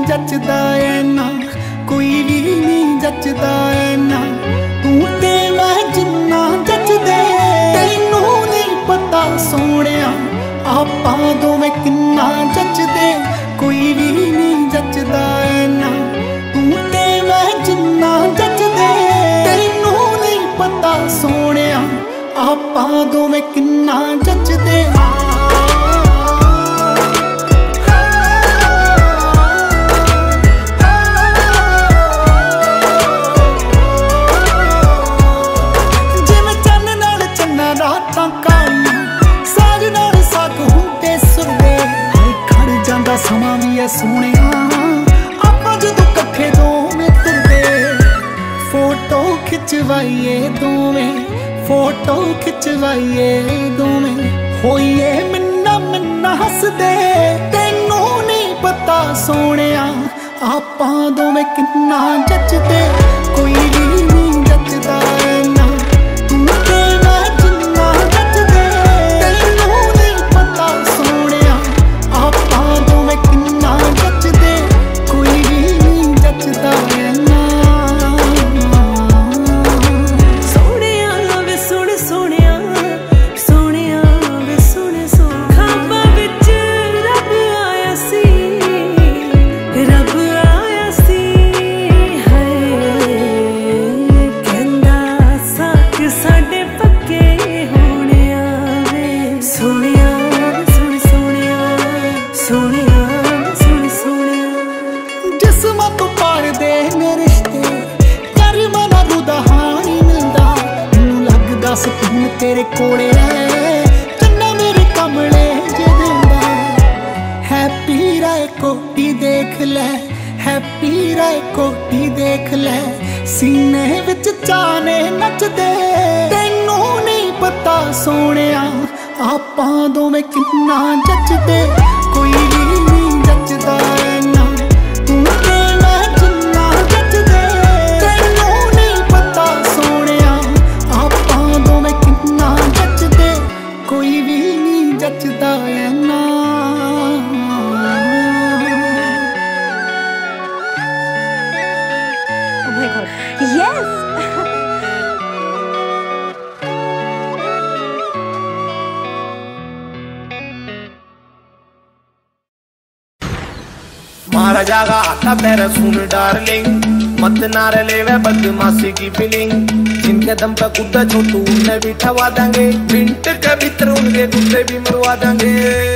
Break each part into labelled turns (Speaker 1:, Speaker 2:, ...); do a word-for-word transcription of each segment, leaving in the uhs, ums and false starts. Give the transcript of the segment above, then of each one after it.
Speaker 1: जचदा है ना, कोई भी नहीं जचदा है ना, तू ते मैं जिन्ना जचदे। तैनू नहीं पता सोहणिया आपां दोवें किन्ना जचदे, कोई भी नहीं जचदा है ना, तू ते मैं जिन्ना जचदे। तैनू नहीं पता सोहणिया आपां दोवें किन्ना जचदे। समा भी है सोहणिया आपां जदों कट्ठे दोवें तुरदे, फोटो खिचवाइए दोवें, फोटो खिचवाइए दोवें, होइए मिन्ना मिन्ना हसदे। तैनू नहीं पता सोहणिया आपां दोवें किन्ना जचदे, कोई भी नहीं जचदा है ना, तू ते मैं जिन्ना जचदे। तैनू नहीं पता सोहणिया आपां दोवें किन्ना जचदे, कोई भी नहीं जचदा है ना।
Speaker 2: सोहणिया वे सुन सोहणिया, सोहणिया वे सुन सोहणिया, खाबां विच रब आया सी, रब आया सी। हाय कहंदा साक साडे पक्के होणिया वे, सोहणिया वे सुन सोहणिया, सोहणिया वे सुन सोहणिया।
Speaker 1: जिस्मां तो पार दे ने रिश्ते कर्मां नाल रूह हां नहीं मिलदा, मैनूं लगदा सकून तेरे कोले है, चन्ना मेरे कमले जे दिंदा। हैप्पी राय कोटी देख ले, हैप्पी राय कोटी देख ले, सीने विच चाने नचदे। तैनू नहीं पता सोहणिया आपां दोवें किन्ना जचदे, कोई भी नहीं जचदा है ना, तू ते मैं जिन्ना जचदे। तैनू नहीं पता सोहणिया आपां दोवें किन्ना जचदे, कोई भी नहीं जचदा है ना।
Speaker 2: Oh my God. Yes.
Speaker 3: मारा जागा आता तेरा सुन डार्लिंग, मत नार लेवे बदमाशी की फीलिंग। जिनके दम पे कुत्ता छोटू उन्हें भी ठवा देंगे, मिनट के भीतर उनके कुत्ते भी मरवा देंगे।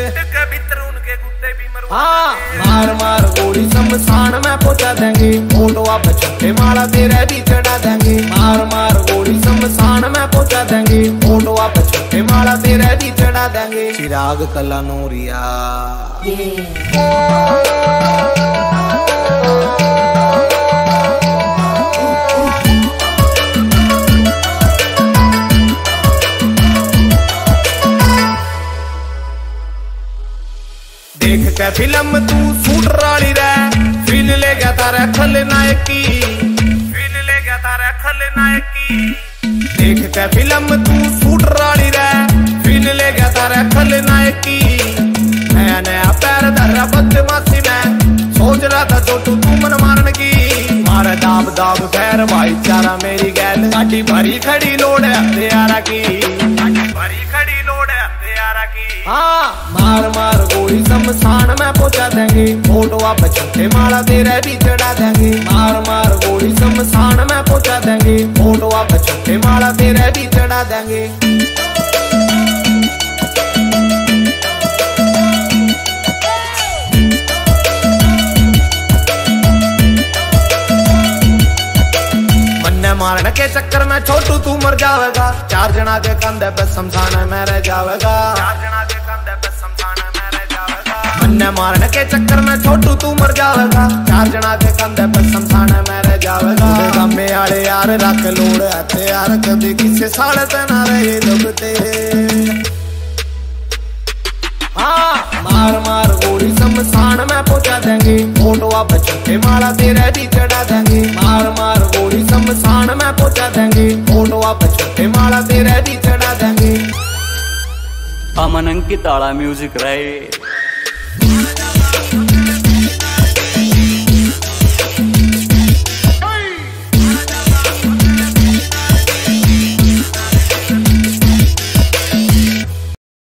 Speaker 3: हाँ मार मार गोली शमशान में पहुंचा देंगे, फोटोआ पे छोटे माला तेरे भी चढ़ा देंगे। मार मार गोली शमशान में पहुंचा देंगे, फोटोआ पे छोटे माला तेरे भी चढ़ा देंगे। चिराग कला नूरिया देख के फिल्म तू शूटर वाली रे, फील ले गया तारा खलनायक की, फील ले गया तारा खलनायक की। देख के फिल्म तू शूटर वाली रे, फील ले गया तारा खलनायक की। नया नया पैर धरा बदमाशी में, सोच रहा था छोटू तू मन मारन की। मारे दाब दाब पैर भाईचारा मेरी गैल, गाड़ी भरी खड़ी लोड है हथियारा की, गाड़ी भरी खड़ी लोड है हथियारा की। हाँ मार मार गोली शमशान में पहुंचा देंगे, फोटोआ पे छोटे माला तेरे भी चढ़ा देंगे। मार मार गोली शमशान में पहुंचा देंगे, फोटोआ पे छोटे माला तेरे भी चढ़ा देंगे। मारने के चक्कर में छोटू तू मर जावेगा, चार जना के कंधे पे शमशान में रह जावेगा, चार जना के कंधे पे शमशान में रह जावेगा। मन्ने मारने के चक्कर में छोटू तू मर जावेगा, चार जना के कंधे पे शमशान में रह जावेगा। गमे आले यार रख लोड़ आते यार, कभी किसी साढ़े ते ना रहे दुबते। हाँ मार मार गोली शमशान में पहुंचा देंगे, फोटोआ पे छोटे माला तेरे भी चढ़ा देंगे। मार मार गोली शमशान में पहुंचा देंगे, फोटोआ पे छोटे माला तेरे भी चढ़ा देंगे।
Speaker 4: अमन अंकित आला म्यूजिक रहे।